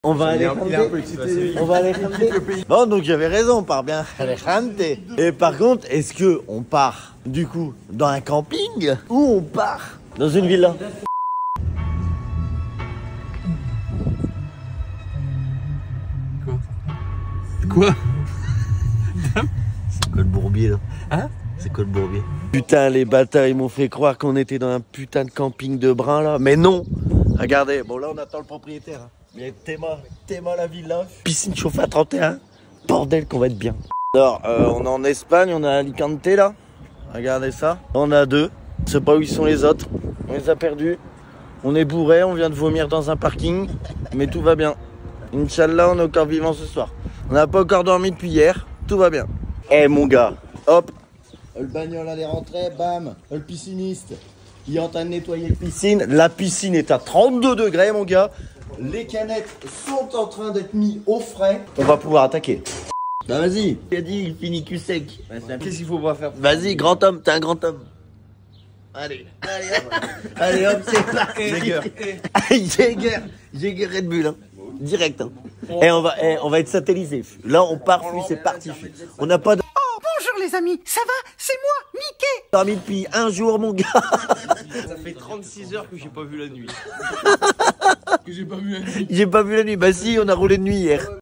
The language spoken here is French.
On va aller On va aller Bon, donc j'avais raison, on part bien Alicante. Et par contre, est-ce que on part du coup dans un camping ou on part dans une villa? Quoi? C'est quoi le bourbier là? Hein? C'est quoi le bourbier? Putain, les bâtards, ils m'ont fait croire qu'on était dans un putain de camping de brun là. Mais non! Regardez, bon là on attend le propriétaire. Mais Théma la villa. Piscine chauffée à 31. Bordel qu'on va être bien. Alors, on est en Espagne, on a Alicante là. Regardez ça. On a deux. Je sais pas où ils sont les autres. On les a perdus. On est bourré, on vient de vomir dans un parking. Mais tout va bien. Inch'Allah, on est encore vivant ce soir. On n'a pas encore dormi depuis hier. Tout va bien. Eh mon gars, hop. Le bagnole allait rentrer, bam. Le pisciniste, il est en train de nettoyer la piscine. La piscine est à 32 degrés, mon gars. Les canettes sont en train d'être mises au frais. On va pouvoir attaquer. Bah vas-y. Il a dit, il finit cul sec. Qu'est-ce qu'il faut pas faire? Vas-y, grand homme, t'es un grand homme. Allez, allez hop. Allez hop, c'est parti. Jäger Red Bull, hein. Direct, hein. Et on va être satellisé. Là, on part, c'est parti. On n'a pas de... Bonjour les amis, ça va? C'est moi, Mickey! dormi depuis un jour, mon gars. Ça fait 36 heures que j'ai pas vu la nuit. J'ai pas vu la nuit. Bah si, on a roulé de nuit hier.